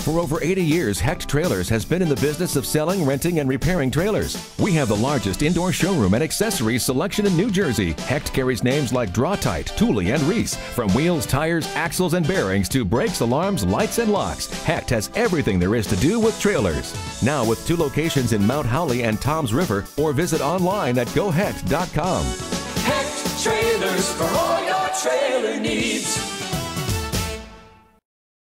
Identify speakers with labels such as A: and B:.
A: For over 80 years, Hecht Trailers has been in the business of selling, renting, and repairing trailers. We have the largest indoor showroom and accessories selection in New Jersey. Hecht carries names like Draw-Tite, Thule, and Reese. From wheels, tires, axles, and bearings to brakes, alarms, lights, and locks, Hecht has everything there is to do with trailers. Now with 2 locations in Mount Howley and Toms River, or visit online at gohecht.com.
B: Hecht Trailers for all your trailer needs.